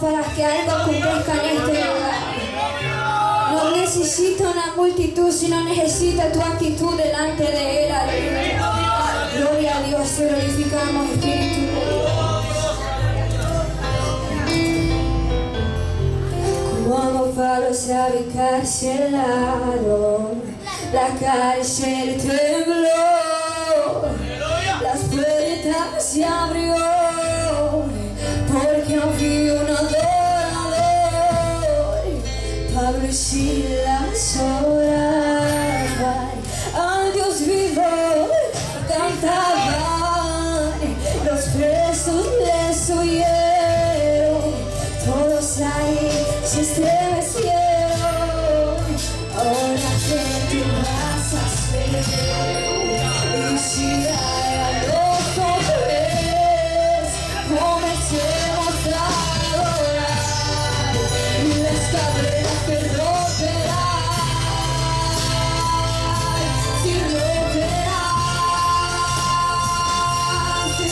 para que algo acontezca en este lugar. No necesita una multitud, sino necesita tu actitud delante de Él. Aleluya. Gloria a Dios, te glorificamos, Espíritu de Dios. Como Pablo sabe encarcelado, la cárcel tembló, las puertas se abrió, porque vi un adorador. Pablo y Silas oraban al Dios vivo, cantaban, los presos les oyeron, todos ahí se estremecieron. Ahora que tú vas a hacer, y si hay algo comencemos a adorar, y las cadenas que romperán, si romperán, si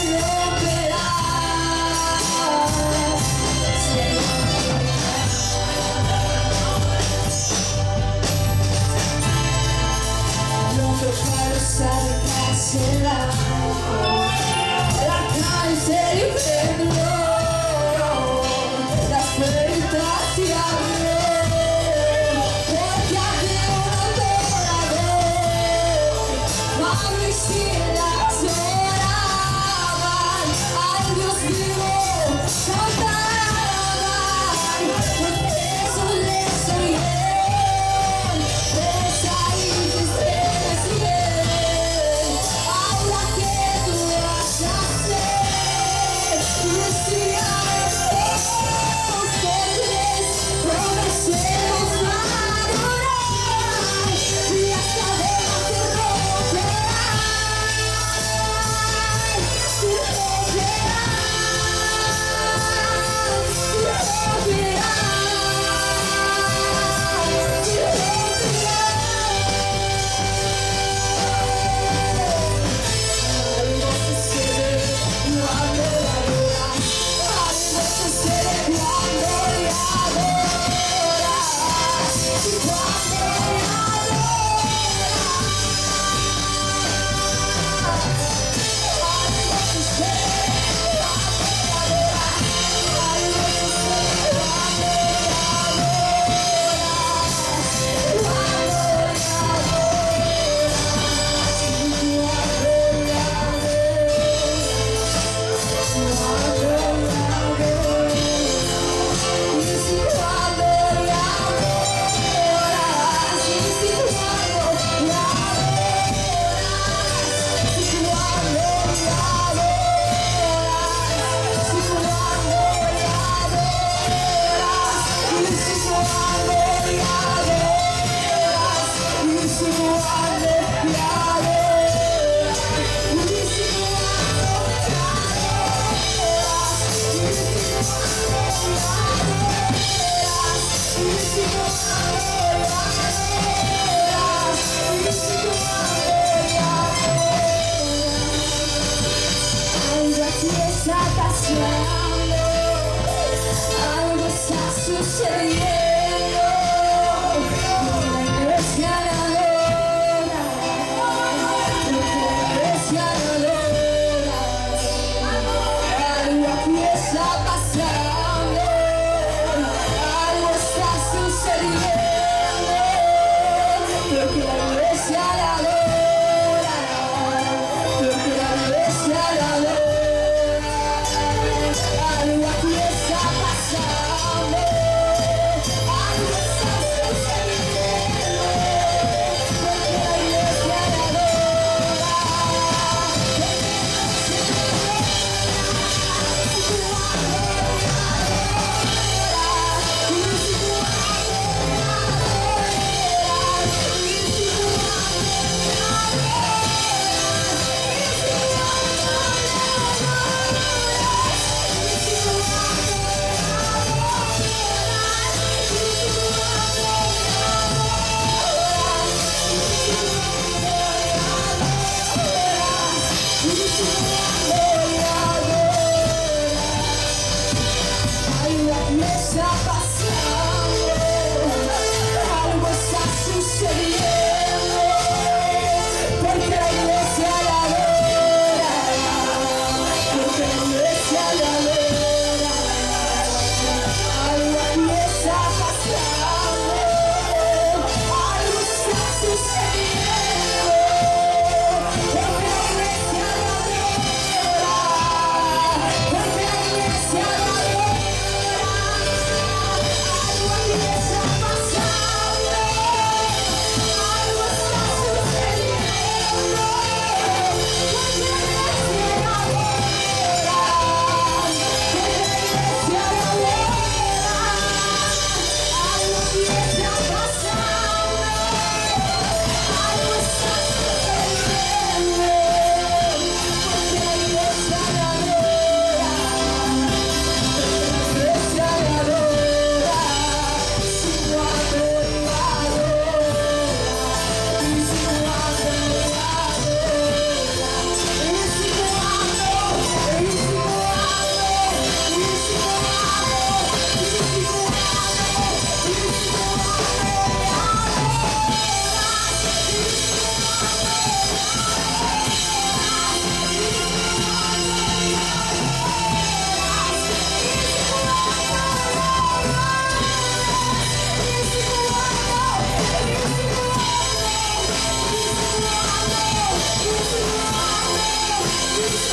romperán. No te pares a cancelar. La cárcel tembló, las puertas se abrieron, porque había un adorador. Pablo y Silas oraban al Dios vivo, cantaban, los presos les oyeron, desde ahí se estremecieron. Ahora que tú vas a hacer, y si hay ustedes, comencemos a adorar, y las cadenas se romperán, se algo está sucediendo, la iglesia la adora, la iglesia la adora, algo aquí está pasando, algo está sucediendo, porque la iglesia la adora, porque la iglesia la adora. Algo aquí está pasando, algo está sucediendo, porque la iglesia la adora, Gloria, gloria, gloria.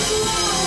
Gloria.